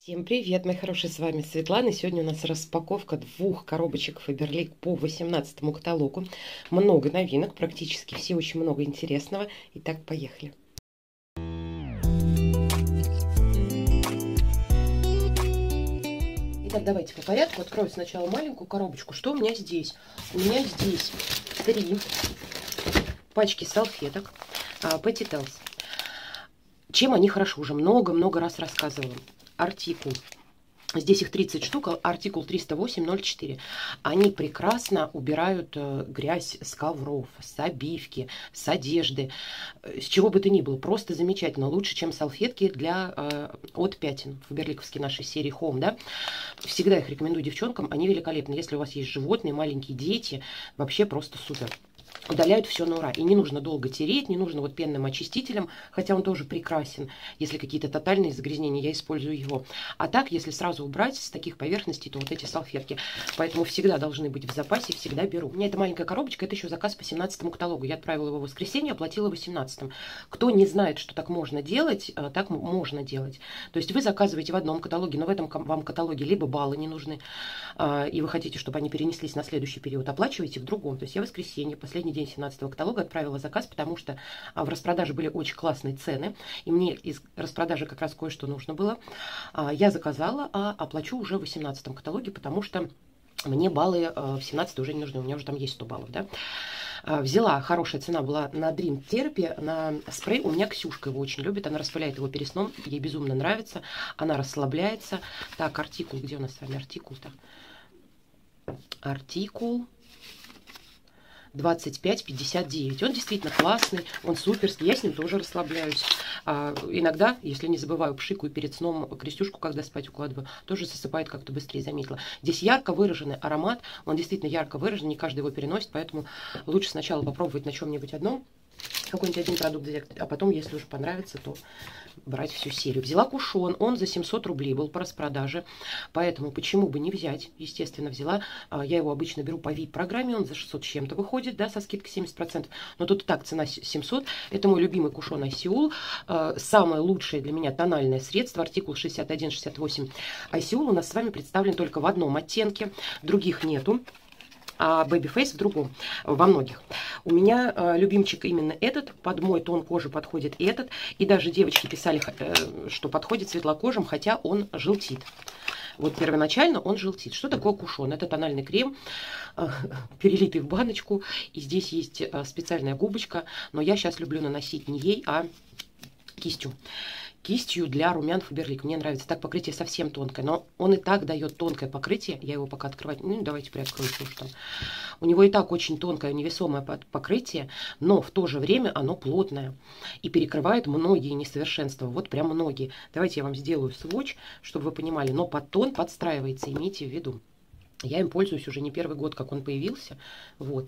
Всем привет, мои хорошие, с вами Светлана. Сегодня у нас распаковка двух коробочек Faberlic по 18 каталогу. Много новинок, практически все, очень много интересного. Итак, поехали. Итак, давайте по порядку. Открою сначала маленькую коробочку. Что у меня здесь? У меня здесь 3 пачки салфеток Petty Tales. Чем они хороши? Уже много-много раз рассказывала. Артикул. Здесь их 30 штук, артикул 308-04. Они прекрасно убирают грязь с ковров, с обивки, с одежды, с чего бы то ни было. Просто замечательно. Лучше, чем салфетки от пятен. Фаберликовские нашей серии Home, да. Всегда их рекомендую девчонкам. Они великолепны. Если у вас есть животные, маленькие дети, вообще просто супер. Удаляют все на ура. И не нужно долго тереть, не нужно вот пенным очистителем, хотя он тоже прекрасен. Если какие-то тотальные загрязнения, я использую его. А так, если сразу убрать с таких поверхностей, то вот эти салфетки. Поэтому всегда должны быть в запасе, всегда беру. У меня эта маленькая коробочка, это еще заказ по 17 каталогу. Я отправила его в воскресенье, оплатила 18. Кто не знает, что так можно делать, так можно делать. То есть вы заказываете в одном каталоге, но в этом вам каталоге либо баллы не нужны, и вы хотите, чтобы они перенеслись на следующий период, оплачиваете в другом. То есть я в воскресенье, последний день 17 каталога, отправила заказ, потому что в распродаже были очень классные цены, и мне из распродажи как раз кое-что нужно было. Я заказала, а оплачу уже в 18 каталоге, потому что мне баллы в 17 уже не нужны, у меня уже там есть 100 баллов, да. Взяла, хорошая цена была на Dream Therapy, на спрей. У меня Ксюшка его очень любит, она распыляет его перед сном, ей безумно нравится, она расслабляется. Так, артикул, где у нас с вами артикул-то? Артикул 25,59. Он действительно классный, он суперский, я с ним тоже расслабляюсь. Иногда, если не забываю, пшикаю перед сном Крестюшку, когда спать укладываю, тоже засыпает как-то быстрее, заметила. Здесь ярко выраженный аромат, он действительно ярко выражен, не каждый его переносит, поэтому лучше сначала попробовать на чем-нибудь одном, какой-нибудь один продукт взять, а потом, если уже понравится, то брать всю серию. Взяла кушон, он за 700 рублей был по распродаже, поэтому почему бы не взять, естественно, взяла. Я его обычно беру по VIP-программе, он за 600 с чем-то выходит, да, со скидкой 70%, но тут и так цена 700. Это мой любимый кушон Айсиул, самое лучшее для меня тональное средство, артикул 61-68. Айсиул у нас с вами представлен только в одном оттенке, других нету. А Babyface в другом, во многих. У меня любимчик именно этот, под мой тон кожи подходит этот. И даже девочки писали, что подходит светлокожим, хотя он желтит. Вот первоначально он желтит. Что такое кушон? Это тональный крем, перелитый в баночку. И здесь есть специальная губочка, но я сейчас люблю наносить не ей, а кистью. Кистью для румян Faberlic. Мне нравится. Так покрытие совсем тонкое, но он и так дает тонкое покрытие. Я его пока открывать... Ну, давайте приоткрою, что там. У него и так очень тонкое, невесомое покрытие, но в то же время оно плотное и перекрывает многие несовершенства. Вот прям многие. Давайте я вам сделаю сводч, чтобы вы понимали. Но под тон подстраивается, имейте в виду. Я им пользуюсь уже не первый год, как он появился. Вот.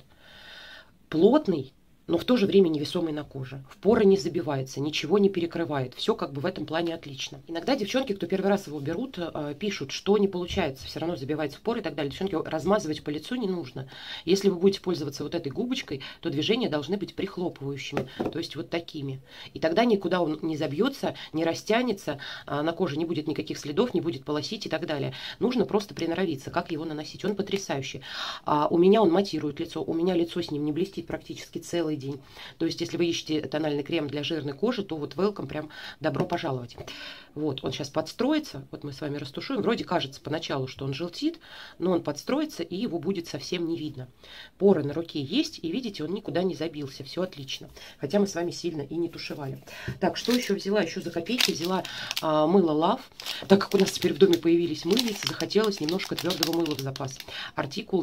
Плотный, но в то же время невесомый на коже. В поры не забивается, ничего не перекрывает. Все как бы в этом плане отлично. Иногда девчонки, кто первый раз его берут, пишут, что не получается, все равно забивается в поры и так далее. Девчонки, размазывать по лицу не нужно. Если вы будете пользоваться вот этой губочкой, то движения должны быть прихлопывающими, то есть вот такими. И тогда никуда он не забьется, не растянется, на коже не будет никаких следов, не будет полосить и так далее. Нужно просто приноровиться, как его наносить. Он потрясающий. У меня он матирует лицо, у меня лицо с ним не блестит практически целый день. То есть, если вы ищете тональный крем для жирной кожи, то вот welcome, прям добро пожаловать. Вот, он сейчас подстроится, вот мы с вами растушуем. Вроде кажется поначалу, что он желтит, но он подстроится, и его будет совсем не видно. Поры на руке есть, и видите, он никуда не забился, все отлично. Хотя мы с вами сильно и не тушевали. Так, что еще взяла? Еще за копейки взяла мыло Love. Так как у нас теперь в доме появились мыльницы, захотелось немножко твердого мыла в запас. Артикул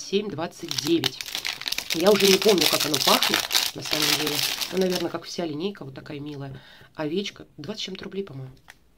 27-29. Я уже не помню, как оно пахнет, на самом деле. Ну, наверное, как вся линейка, вот такая милая. Овечка, 20 чем-то рублей, по-моему.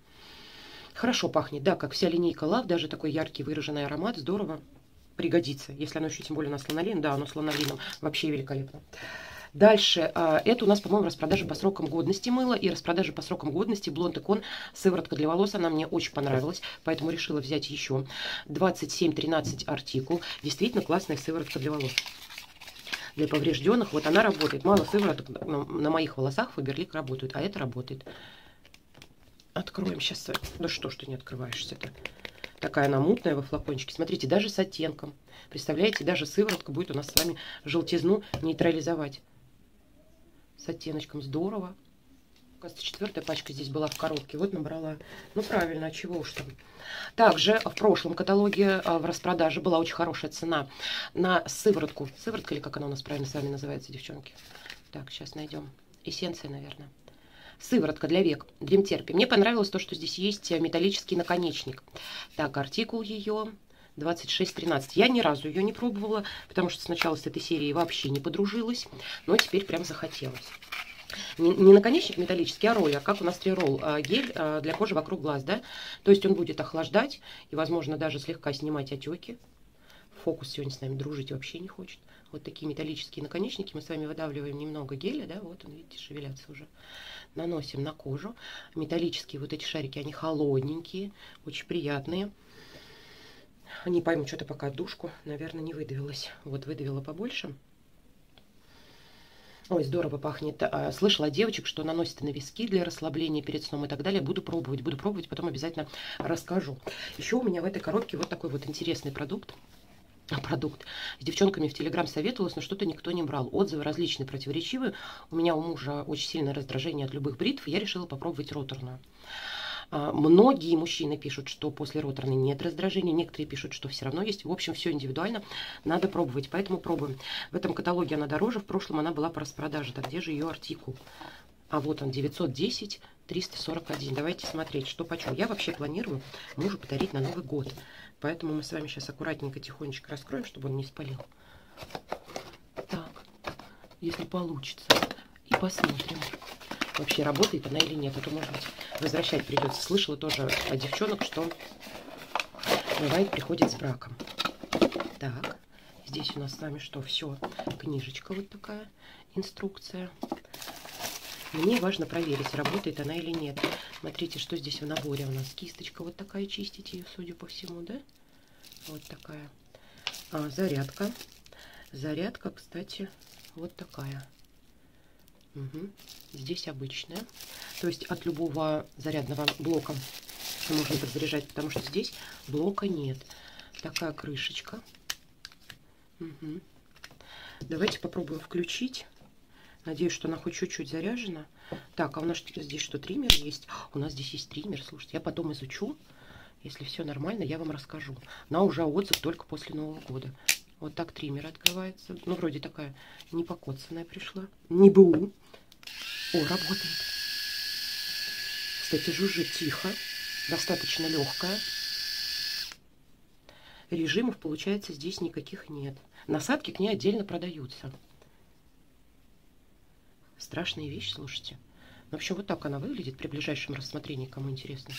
Хорошо пахнет, да, как вся линейка Love, даже такой яркий выраженный аромат, здорово пригодится. Если оно еще тем более на сланолин, да, оно с ланолином, вообще великолепно. Дальше, это у нас, по-моему, распродажа по срокам годности мыла и распродажа по срокам годности Blond Icon сыворотка для волос. Она мне очень понравилась, поэтому решила взять еще. 27-13 артикул. Действительно классная сыворотка для волос. Для поврежденных, вот она работает. Мало сывороток на моих волосах Faberlic работают, а это работает. Откроем сейчас. Да что ж ты не открываешься-то? Такая она мутная во флакончике. Смотрите, даже с оттенком. Представляете, даже сыворотка будет у нас с вами желтизну нейтрализовать. С оттеночком. Здорово. Кажется, 4-я пачка здесь была в коробке. Вот набрала. Ну, правильно, а чего уж там. Также в прошлом каталоге в распродаже была очень хорошая цена на сыворотку. Сыворотка, или как она у нас правильно с вами называется, девчонки? Так, сейчас найдем. Эссенция, наверное. Сыворотка для век. Dream Therapy. Мне понравилось то, что здесь есть металлический наконечник. Так, артикул ее 2613. Я ни разу ее не пробовала, потому что сначала с этой серией вообще не подружилась. Но теперь прям захотелось. Не наконечник металлический, а роллер, как у нас триролл, гель для кожи вокруг глаз, да? То есть он будет охлаждать и, возможно, даже слегка снимать отеки. Фокус сегодня с нами дружить вообще не хочет. Вот такие металлические наконечники. Мы с вами выдавливаем немного геля, да, вот он, видите, шевелятся уже. Наносим на кожу. Металлические вот эти шарики, они холодненькие, очень приятные. Не пойму, что-то пока душку, наверное, не выдавилась. Вот выдавила побольше. Ой, здорово пахнет. Слышала от девочек, что наносят на виски для расслабления перед сном и так далее. Буду пробовать, потом обязательно расскажу. Еще у меня в этой коробке вот такой вот интересный продукт. С девчонками в Телеграм советовалась, но что-то никто не брал. Отзывы различные, противоречивые. У меня у мужа очень сильное раздражение от любых бритв. Я решила попробовать роторную. Многие мужчины пишут, что после роторной нет раздражения. Некоторые пишут, что все равно есть. В общем, все индивидуально. Надо пробовать. Поэтому пробуем. В этом каталоге она дороже. В прошлом она была по распродаже. Так где же ее артикул? А вот он, 910 341. Давайте смотреть, что почем. Я вообще планирую мужу подарить на Новый год. Поэтому мы с вами сейчас аккуратненько, тихонечко раскроем, чтобы он не спалил. Так, если получится. И посмотрим, вообще работает она или нет. А то, может быть, возвращать придется. Слышала тоже от девчонок, что бывает, приходит с браком. Так, здесь у нас с вами что? Все, книжечка вот такая, инструкция. Мне важно проверить, работает она или нет. Смотрите, что здесь в наборе у нас. Кисточка вот такая, чистить ее, судя по всему, да? Вот такая. Зарядка. Зарядка, кстати, вот такая. Угу. Здесь обычная. То есть от любого зарядного блока можно подзаряжать, потому что здесь блока нет. Такая крышечка. Угу. Давайте попробуем включить. Надеюсь, что она хоть чуть-чуть заряжена. Так, а у нас здесь что, триммер есть? У нас здесь есть триммер, слушайте, я потом изучу. Если все нормально, я вам расскажу. На уже отзыв только после Нового года. Вот так триммер открывается. Ну, вроде такая не покоцанная пришла. Не БУ. О, работает. Кстати, жужжит тихо. Достаточно легкая. Режимов, получается, здесь никаких нет. Насадки к ней отдельно продаются. Страшная вещь, слушайте. В общем, вот так она выглядит при ближайшем рассмотрении, кому интересно.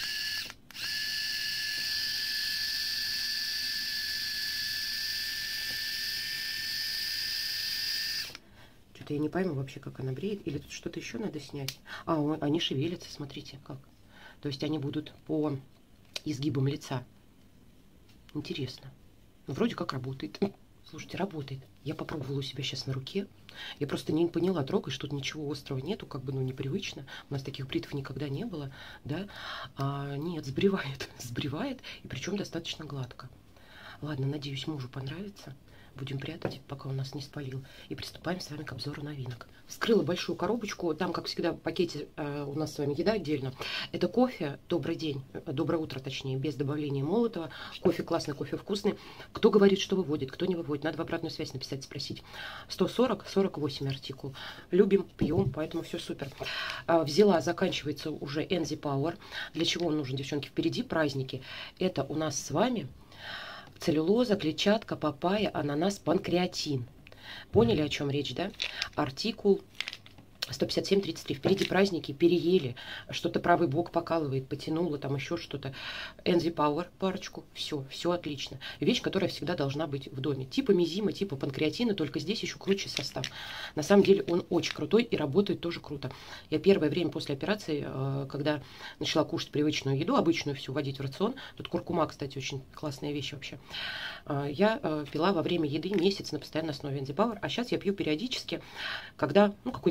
Что-то я не пойму вообще, как она бреет. Или тут что-то еще надо снять. Они шевелятся, смотрите, как. То есть они будут по изгибам лица. Интересно. Ну, вроде как работает. Слушайте, работает. Я попробовала у себя сейчас на руке. Я просто не поняла, трогаешь, тут ничего острого нету, как бы, ну, непривычно. У нас таких бритв никогда не было, да. Нет, сбривает, сбривает, и причем достаточно гладко. Ладно, надеюсь, мужу понравится. Будем прятать, пока он нас не спалил. И приступаем с вами к обзору новинок. Вскрыла большую коробочку. Там, как всегда, в пакете у нас с вами еда отдельно. Это кофе «Добрый день», «Доброе утро», точнее, без добавления молотого. Кофе классный, кофе вкусный. Кто говорит, что выводит, кто не выводит. Надо в обратную связь написать, спросить. 140-48 артикул. Любим, пьем, поэтому все супер. Взяла, заканчивается уже Enzy Power. Для чего он нужен, девчонки? Впереди праздники. Это у нас с вами целлюлоза, клетчатка, папайя, ананас, панкреатин. Поняли, о чем речь, да? Артикул 157-33. Впереди праздники, переели. Что-то правый бок покалывает, потянуло, там еще что-то. Enzy Power парочку. Все отлично. Вещь, которая всегда должна быть в доме. Типа мизима, типа панкреатина, только здесь еще круче состав. На самом деле он очень крутой и работает тоже круто. Я первое время после операции, когда начала кушать привычную еду, обычную всю вводить в рацион, тут куркума, кстати, очень классная вещь вообще, я пила во время еды месяц на постоянной основе Enzy Power, а сейчас я пью периодически, когда, ну, какой-то, может быть,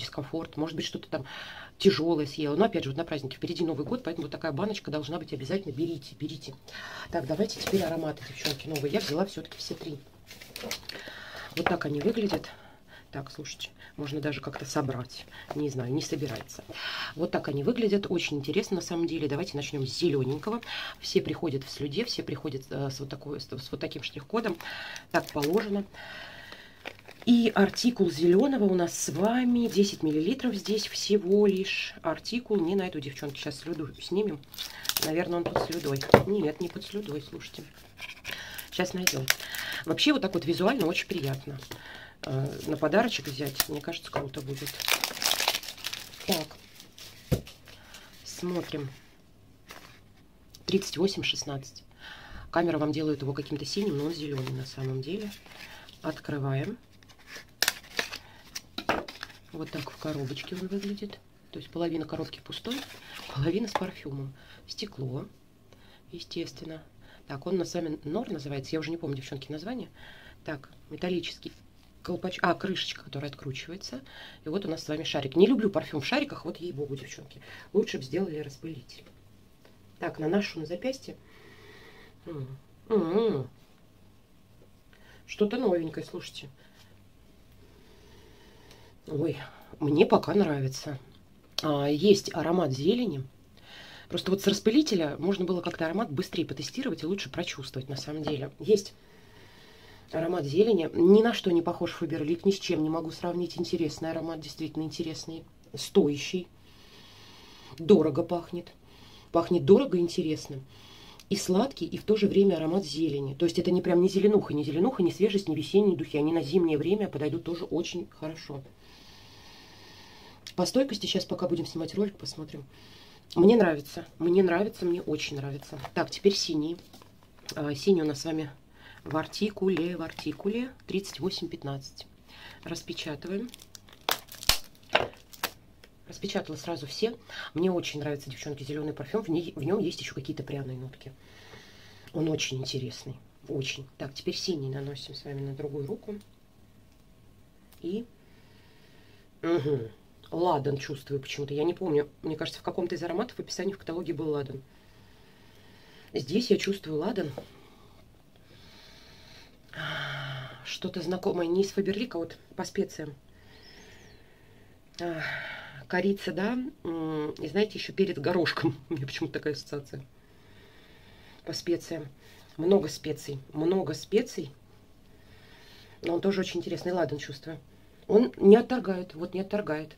дискомфорт, может быть, что-то там тяжелое съела. Но опять же, вот на празднике впереди Новый год, поэтому вот такая баночка должна быть обязательно. Берите, берите. Так, давайте теперь ароматы, девчонки, новые. Я взяла все-таки все 3. Вот так они выглядят. Так, слушайте, можно даже как-то собрать. Не знаю, не собирается. Вот так они выглядят. Очень интересно на самом деле. Давайте начнем с зелененького. Все приходят в слюде, все приходят с вот таким штрих-кодом. Так положено. И артикул зеленого у нас с вами 10 миллилитров здесь всего лишь. Артикул не найду, девчонки. Сейчас слюду снимем. Наверное, он под слюдой. Нет, не под слюдой, слушайте. Сейчас найдем. Вообще вот так вот визуально очень приятно. На подарочек взять, мне кажется, круто будет. Так. Смотрим. 38,16. Камера вам делает его каким-то синим, но он зеленый на самом деле. Открываем. Вот так в коробочке он выглядит. То есть половина коробки пустой, половина с парфюмом. Стекло, естественно. Так, он на самом Нор называется. Я уже не помню, девчонки, название. Так, металлический колпачок. А, крышечка, которая откручивается. И вот у нас с вами шарик. Не люблю парфюм в шариках, вот ей-богу, девчонки. Лучше бы сделали распылитель. Так, наношу на запястье. Что-то новенькое, слушайте. Ой, мне пока нравится. Есть аромат зелени. Просто вот с распылителя можно было как-то аромат быстрее потестировать и лучше прочувствовать на самом деле. Есть аромат зелени. Ни на что не похож Фаберлик, ни с чем не могу сравнить. Интересный аромат, действительно интересный. Стоящий. Дорого пахнет. Пахнет дорого и интересно. И сладкий, и в то же время аромат зелени. То есть это не прям не зеленуха, не свежесть, не весенние духи. Они на зимнее время подойдут тоже очень хорошо. По стойкости сейчас, пока будем снимать ролик, посмотрим. Мне нравится, мне очень нравится. Так, теперь синий. Синий у нас с вами в артикуле 38,15. Распечатываем. Распечатала сразу все. Мне очень нравится, девчонки, зеленый парфюм. В нем есть еще какие-то пряные нотки. Он очень интересный. Очень. Так, теперь синий наносим с вами на другую руку. И... Ладан чувствую почему-то. Я не помню. Мне кажется, в каком-то из ароматов в описании в каталоге был ладан. Здесь я чувствую ладан. Что-то знакомое. Не из Фаберлика, а вот по специям. Корица, да. И знаете, еще перед горошком. У меня почему-то такая ассоциация. По специям. Много специй. Много специй. Но он тоже очень интересный. Ладан чувствую. Он не отторгает. Вот не отторгает.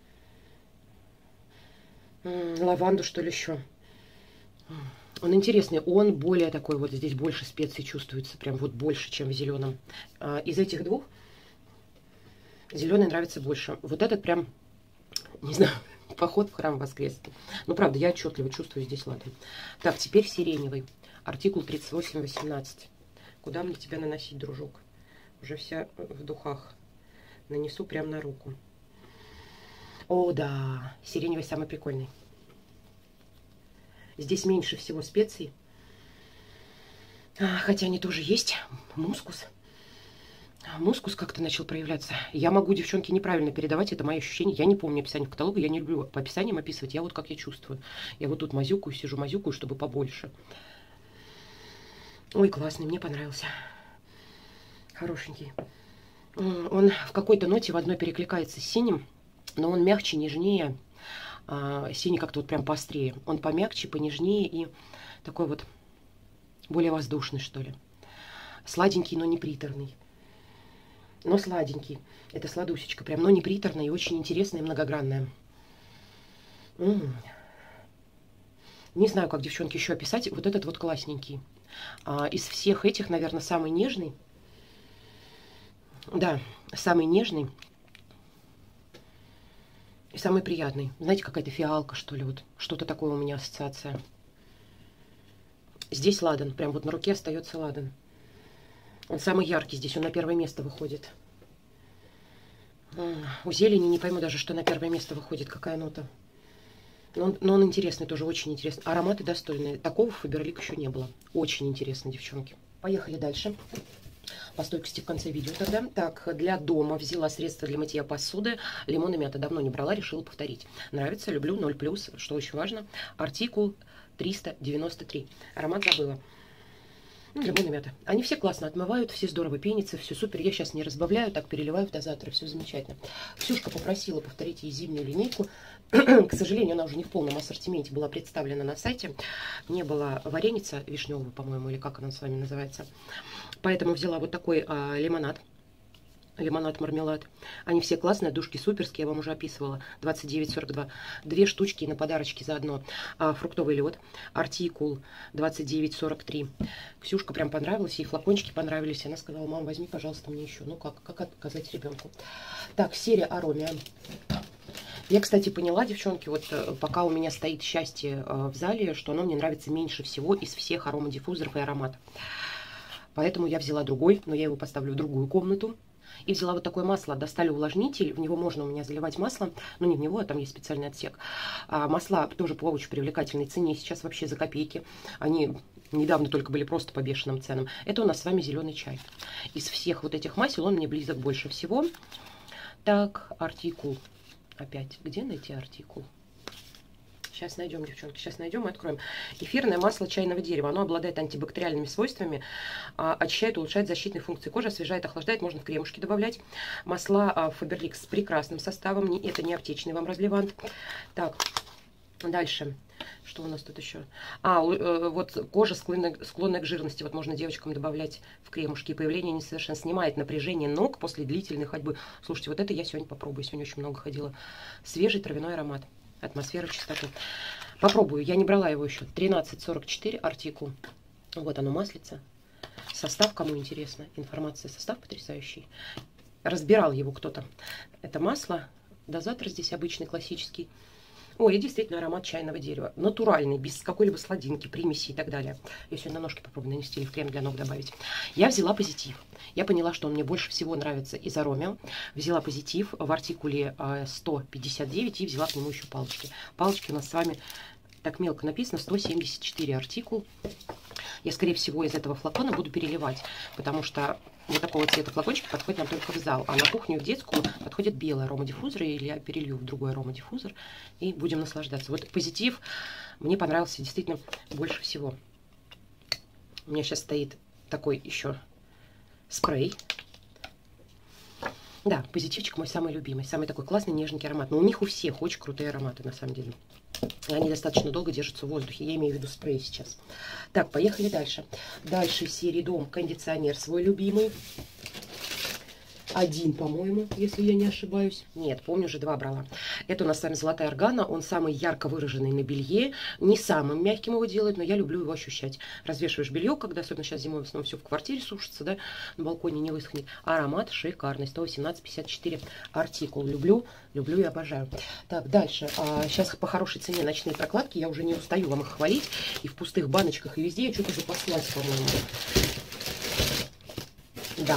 Лаванду, что ли, еще. Он интересный. Он более такой, вот здесь больше специй чувствуется. Прям вот больше, чем в зеленом. Из этих двух зеленый нравится больше. Вот этот прям, не знаю, поход в храм воскресный. Ну, правда, я отчетливо чувствую здесь ладан. Так, теперь сиреневый. Артикул 38,18. Куда мне тебя наносить, дружок? Уже вся в духах. Нанесу прям на руку. О, да, сиреневый самый прикольный. Здесь меньше всего специй. Хотя они тоже есть. Мускус. Мускус как-то начал проявляться. Я могу, девчонки, неправильно передавать. Это мои ощущения. Я не помню описание в каталоге. Я не люблю по описаниям описывать. Я вот как я чувствую. Я вот тут мазюкаю, сижу мазюкаю, чтобы побольше. Ой, классный, мне понравился. Хорошенький. Он в какой-то ноте в одной перекликается с синим. Но он мягче, нежнее. Синий как-то вот прям поострее. Он помягче, понежнее и такой вот более воздушный, что ли. Сладенький, но не приторный. Но сладенький. Это сладусечка прям, но не приторная и очень интересная и многогранная. Не знаю, как, девчонки, еще описать. Вот этот вот классненький. Из всех этих, наверное, самый нежный. Да, самый нежный. И самый приятный. Знаете, какая-то фиалка, что ли. Вот что-то такое у меня ассоциация. Здесь ладан. Прям вот на руке остается ладан. Он самый яркий здесь. Он на первое место выходит. У зелени не пойму даже, что на первое место выходит. Какая нота. Но он интересный тоже. Очень интересный. Ароматы достойные. Такого в Фаберлик еще не было. Очень интересно, девчонки. Поехали дальше. По стойкости в конце видео тогда. Так, для дома взяла средства для мытья посуды. Лимон и мята давно не брала, решила повторить. Нравится, люблю, 0+, что очень важно. Артикул 393. Аромат забыла. Лимон и мята. Они все классно отмывают, все здорово пенятся, все супер. Я сейчас не разбавляю, так переливаю в дозатор, все замечательно. Ксюшка попросила повторить ей зимнюю линейку. К сожалению, она уже не в полном ассортименте была представлена на сайте. Не было вареница вишневого, по-моему, или как она с вами называется. Поэтому взяла вот такой лимонад. Лимонад-мармелад. Они все классные, душки суперские, я вам уже описывала. 29,42. 2 штучки на подарочки заодно. Фруктовый лед. Артикул 29,43. Ксюшка прям понравилась, ей флакончики понравились. Она сказала: мам, возьми, пожалуйста, мне еще. Ну как отказать ребенку. Так, серия Аромия. Я, кстати, поняла, девчонки, вот пока у меня стоит счастье в зале, что оно мне нравится меньше всего из всех аромадиффузоров и ароматов. Поэтому я взяла другой, но я его поставлю в другую комнату. И взяла вот такое масло. Достали увлажнитель. В него можно у меня заливать масло. Ну, не в него, а там есть специальный отсек. Масла тоже по очень привлекательной цене. Сейчас вообще за копейки. Они недавно только были просто по бешеным ценам. Это у нас с вами зеленый чай. Из всех вот этих масел он мне близок больше всего. Так, артикул. Опять. Где найти артикул? Сейчас найдем, девчонки, сейчас найдем и откроем. Эфирное масло чайного дерева. Оно обладает антибактериальными свойствами, очищает, улучшает защитные функции кожи, освежает, охлаждает, можно в кремушки добавлять. Масла Фаберликс с прекрасным составом, это не аптечный вам разливант. Так, дальше. Что у нас тут еще? Вот кожа, склонная к жирности. Вот можно девочкам добавлять в кремушки. Появление несовершенств снимает напряжение ног после длительной ходьбы. Слушайте, вот это я сегодня попробую. Сегодня очень много ходила. Свежий травяной аромат. Атмосфера, чистоты. Попробую. Я не брала его еще. 13,44 артикул. Вот оно, маслица. Состав, кому интересно. Информация, состав потрясающий. Разбирал его кто-то. Это масло. Дозатор здесь обычный, классический. Ой, и действительно аромат чайного дерева. Натуральный, без какой-либо сладинки, примеси и так далее. Я сегодня на ножки попробую нанести или в крем для ног добавить. Я взяла позитив. Я поняла, что он мне больше всего нравится из Аромио. Взяла позитив в артикуле 159 и взяла к нему еще палочки. Палочки у нас с вами так мелко написано, 174 артикул. Я, скорее всего, из этого флакона буду переливать, потому что вот такого цвета флакончики подходят нам только в зал. А на кухню и в детскую подходят белые аромадиффузоры, или я перелью в другой аромадиффузор и будем наслаждаться. Вот позитив мне понравился действительно больше всего. У меня сейчас стоит такой еще спрей. Да, позитивчик мой самый любимый, самый такой классный, нежненький аромат. Но у них у всех очень крутые ароматы, на самом деле. И они достаточно долго держатся в воздухе. Я имею в виду спрей сейчас. Так, поехали дальше. Дальше из серии Дом кондиционер свой любимый. Один, по-моему, если я не ошибаюсь. Нет, помню, уже 2 брала. Это у нас с вами золотая органа. Он самый ярко выраженный на белье. Не самым мягким его делают, но я люблю его ощущать. Развешиваешь белье, когда, особенно сейчас зимой, в основном все в квартире сушится, да, на балконе не высохнет. Аромат шикарный. 118,54 артикул. Люблю и обожаю. Так, дальше. Сейчас по хорошей цене ночные прокладки. Я уже не устаю вам их хвалить. И в пустых баночках, и везде. Я что-то запаслась, по-моему. Да.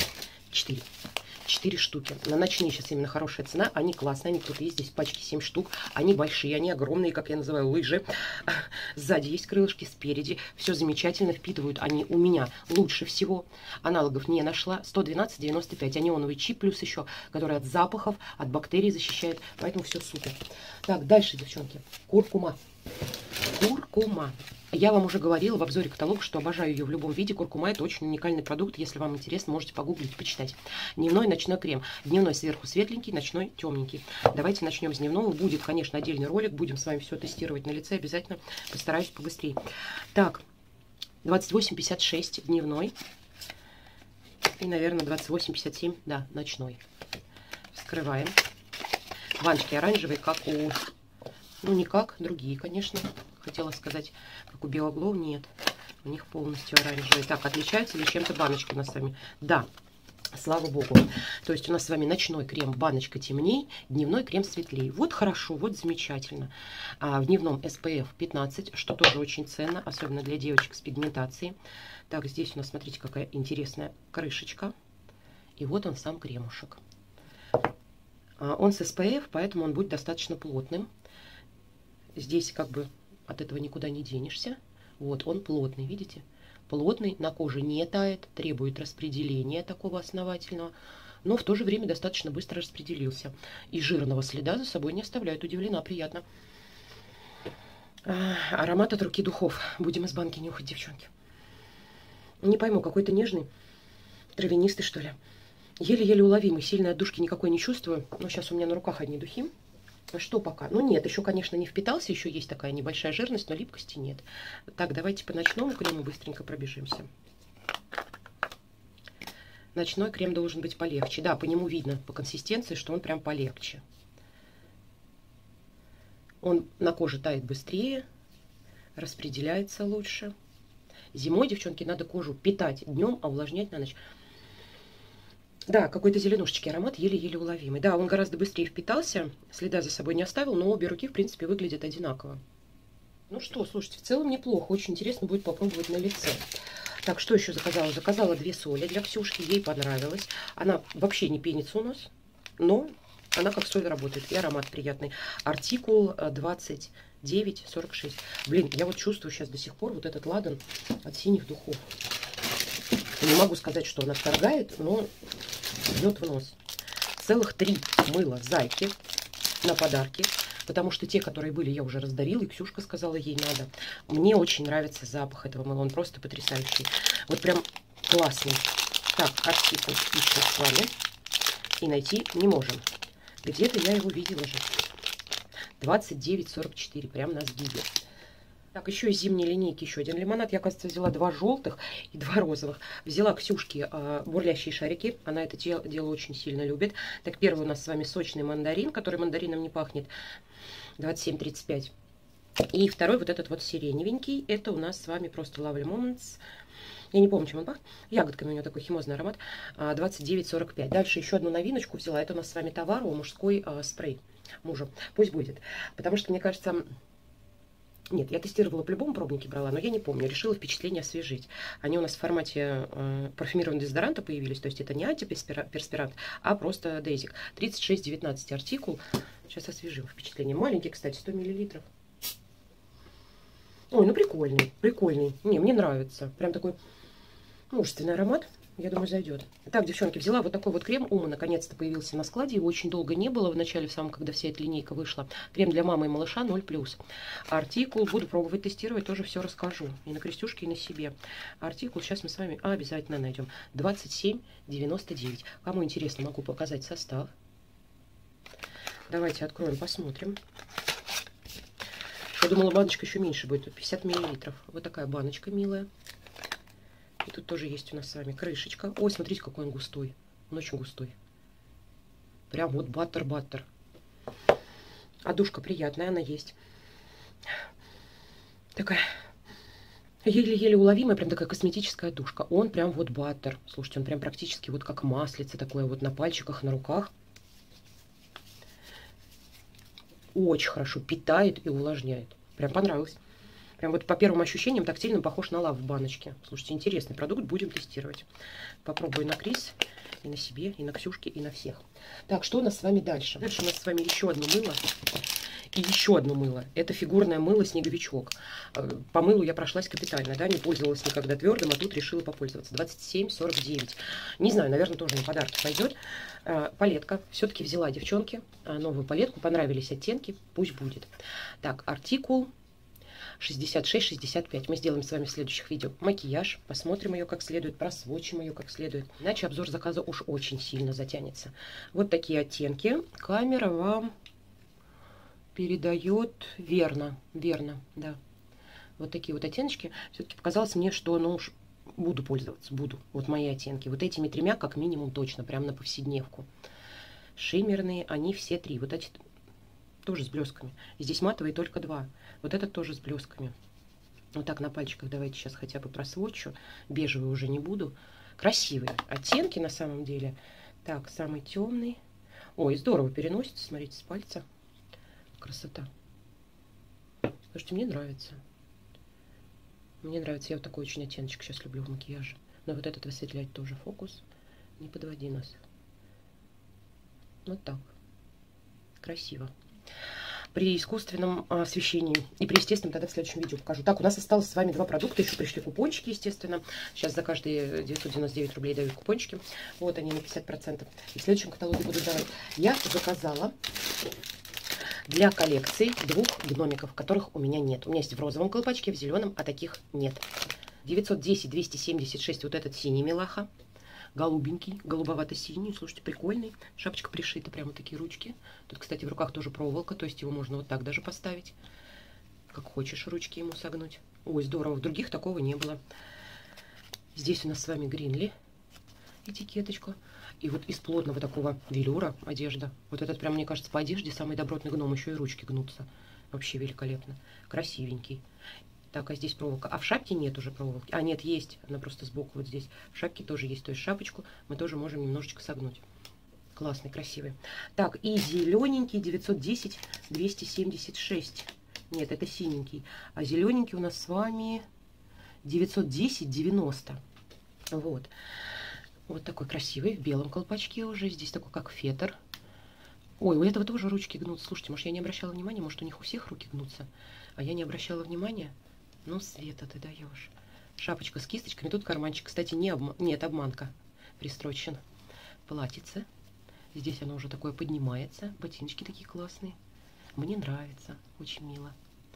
4 штуки. На ночные сейчас именно хорошая цена. Они классные, они крутые. Здесь пачки 7 штук. Они большие, они огромные, как я называю, лыжи. Сзади есть крылышки, спереди. Все замечательно впитывают они у меня лучше всего. Аналогов не нашла. 112,95. Анионовый чип плюс еще, который от запахов, от бактерий защищает. Поэтому все супер. Так, дальше, девчонки. Куркума. Куркума. Я вам уже говорила в обзоре каталога, что обожаю ее в любом виде. Куркума — это очень уникальный продукт. Если вам интересно, можете погуглить, почитать. Дневной, ночной крем. Дневной сверху светленький, ночной темненький. Давайте начнем с дневного. Будет, конечно, отдельный ролик. Будем с вами все тестировать на лице. Обязательно постараюсь побыстрее. Так, 28,56 дневной. И, наверное, 28,57, да, ночной. Вскрываем. Баночки оранжевые, как у... Ну, не как, другие, конечно. Хотела сказать, как у Биоглоу, нет. У них полностью оранжевые. Так, отличаются ли чем-то баночки у нас с вами? Да, слава богу. То есть у нас с вами ночной крем, баночка темней, дневной крем светлее. Вот хорошо, вот замечательно. В дневном SPF 15, что тоже очень ценно, особенно для девочек с пигментацией. Так, здесь у нас, смотрите, какая интересная крышечка. И вот он сам кремушек. Он с SPF, поэтому он будет достаточно плотным. Здесь как бы от этого никуда не денешься. Вот, он плотный, видите? плотный, на коже не тает, требует распределения такого основательного, но в то же время достаточно быстро распределился. И жирного следа за собой не оставляет. Удивлена, приятно. Аромат от руки духов. Будем из банки нюхать, девчонки. Не пойму, какой-то нежный, травянистый, что ли. Еле-еле уловимый. Сильной отдушки никакой не чувствую. Но сейчас у меня на руках одни духи. Что пока? Ну нет, еще, конечно, не впитался. Еще есть такая небольшая жирность, но липкости нет. Так, давайте по ночному крему быстренько пробежимся. Ночной крем должен быть полегче. Да, по нему видно, по консистенции, что он прям полегче. Он на коже тает быстрее, распределяется лучше. Зимой, девчонки, надо кожу питать днем, а увлажнять на ночь. Да, какой-то зеленушечки аромат, еле-еле уловимый. Да, он гораздо быстрее впитался, следа за собой не оставил, но обе руки, в принципе, выглядят одинаково. Ну что, слушайте, в целом неплохо. Очень интересно будет попробовать на лице. Так, что еще заказала? Заказала 2 соли для Ксюшки, ей понравилось. Она вообще не пенится у нас, но она как соль работает, и аромат приятный. Артикул 2946. Блин, я вот чувствую сейчас до сих пор вот этот ладан от синих духов. Не могу сказать, что он отторгает, но бьет в нос. Целых 3 мыла зайки на подарки. Потому что те, которые были, я уже раздарила, и Ксюшка сказала, ей надо. Мне очень нравится запах этого мыла, он просто потрясающий. Вот прям классный. Так, артикул ищем с вами. И найти не можем. Где-то я его видела же. 29,44, прям на сгибе. Так, еще из зимней линейки еще один лимонад. Я, кажется, взяла 2 желтых и 2 розовых. Взяла Ксюшке бурлящие шарики. Она это дело очень сильно любит. Так, первый у нас с вами сочный мандарин, который мандарином не пахнет. 27,35. И второй вот этот вот сиреневенький. Это у нас с вами просто Lovely Moments. Я не помню, чем он пахнет. Ягодками у него такой химозный аромат. 29,45. Дальше еще одну новиночку взяла. Это у нас с вами Tavaro мужской спрей мужу. Пусть будет. Потому что, мне кажется... Нет, я тестировала по-любому, пробники брала, но я не помню. Решила впечатление освежить. Они у нас в формате парфюмированного дезодоранта появились. То есть это не антиперспирант, а просто дейзик. 36,19 артикул. Сейчас освежим впечатление. Маленький, кстати, 100 мл. Ой, ну прикольный, прикольный. Не, мне нравится. Прям такой мужественный аромат. Я думаю, зайдет. Так, девчонки, взяла вот такой вот крем. Ума наконец-то появился на складе. Его очень долго не было. В начале, в самом, когда вся эта линейка вышла. Крем для мамы и малыша 0+. Артикул. Буду пробовать тестировать. Тоже все расскажу. И на Крестюшке, и на себе. Артикул сейчас мы с вами обязательно найдем. 27,99. Кому интересно, могу показать состав. Давайте откроем, посмотрим. Я думала, баночка еще меньше будет. Тут 50 мл. Вот такая баночка милая. И тут тоже есть у нас с вами крышечка. Ой, смотрите, какой он густой. Он очень густой. Прям вот баттер-баттер. А душка приятная, она есть. Такая еле-еле уловимая, прям такая косметическая душка. Он прям вот баттер. Слушайте, он прям практически вот как маслице такое вот на пальчиках, на руках. Очень хорошо питает и увлажняет. Прям понравилось. Прям вот по первым ощущениям тактильным похож на лав в баночке. Слушайте, интересный продукт, будем тестировать. Попробую на Крис, и на себе, и на Ксюшке, и на всех. Так, что у нас с вами дальше? Дальше у нас с вами еще одно мыло. И еще одно мыло. Это фигурное мыло «Снеговичок». По мылу я прошлась капитально, да, не пользовалась никогда твердым, а тут решила попользоваться. 27,49. Не знаю, наверное, тоже на подарки пойдет. Палетка. Все-таки взяла, девчонки, новую палетку. Понравились оттенки, пусть будет. Так, артикул 66-65. Мы сделаем с вами в следующих видео макияж, посмотрим ее как следует, просвочим ее как следует. Иначе обзор заказа уж очень сильно затянется. Вот такие оттенки. Камера вам передает верно, да. Вот такие вот оттеночки. Все-таки показалось мне, что, ну уж буду пользоваться, буду. Вот мои оттенки. Вот этими 3 как минимум точно, прям на повседневку. Шиммерные, они все 3. Вот эти тоже с блесками. Здесь матовые только 2. Вот этот тоже с блесками. Вот так на пальчиках давайте сейчас хотя бы просвочу. Бежевый уже не буду. Красивые оттенки на самом деле. Так, самый темный. Ой, здорово переносится, смотрите, с пальца. Красота. Слушайте, мне нравится. Мне нравится. Я вот такой очень оттеночек сейчас люблю в макияже. Но вот этот высветлять тоже фокус. Не подводи нас. Вот так. Красиво. при искусственном освещении. И при естественном тогда в следующем видео покажу. Так, у нас осталось с вами 2 продукта. Еще пришли купончики, естественно. Сейчас за каждые 999 рублей дают купончики. Вот они на 50%. И в следующем каталоге буду давать. Я заказала для коллекции 2 гномиков, которых у меня нет. У меня есть в розовом колпачке, в зеленом, а таких нет. 910-276, вот этот синий милаха. Голубенький, голубовато-синий. Слушайте, прикольный. Шапочка пришита, прямо такие ручки. Тут, кстати, в руках тоже проволока, то есть его можно вот так даже поставить. Как хочешь, ручки ему согнуть. Ой, здорово, в других такого не было. Здесь у нас с вами Гринли. Этикеточка. И вот из плотного такого велюра одежда. Вот этот прям, мне кажется, по одежде самый добротный гном. Еще и ручки гнутся. Вообще великолепно. Красивенький. Так, а здесь проволока. А в шапке нет уже проволоки. А, нет, есть. Она просто сбоку вот здесь. В шапке тоже есть. То есть шапочку мы тоже можем немножечко согнуть. Классный, красивый. Так, и зелененький 910-276. Нет, это синенький. А зелененький у нас с вами 910-90. Вот. Вот такой красивый, в белом колпачке уже. Здесь такой, как фетр. Ой, у этого тоже ручки гнутся. Слушайте, может, я не обращала внимания, может, у них у всех руки гнутся, а я не обращала внимания. Ну, Света, ты даешь. Шапочка с кисточками. Тут карманчик, кстати, нет, обманка. Пристрочен. Платьице. Здесь оно уже такое поднимается. Ботиночки такие классные. Мне нравится. Очень мило.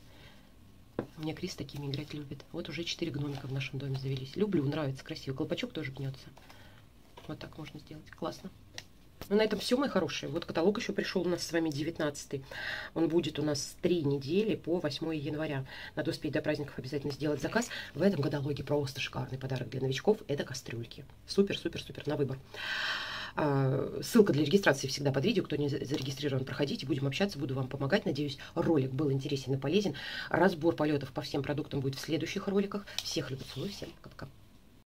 У меня Крис такими играть любит. Вот уже 4 гномика в нашем доме завелись. Люблю, нравится, красиво. Колпачок тоже гнется. Вот так можно сделать. Классно. Ну, на этом все, мои хорошие. Вот каталог еще пришел у нас с вами 19-й. Он будет у нас 3 недели по 8 января. Надо успеть до праздников обязательно сделать заказ. В этом каталоге просто шикарный подарок для новичков. Это кастрюльки. Супер, супер, супер, на выбор. Ссылка для регистрации всегда под видео. Кто не зарегистрирован, проходите. Будем общаться, буду вам помогать. Надеюсь, ролик был интересен и полезен. Разбор полетов по всем продуктам будет в следующих роликах. Всех люблю, целую, всем пока-пока.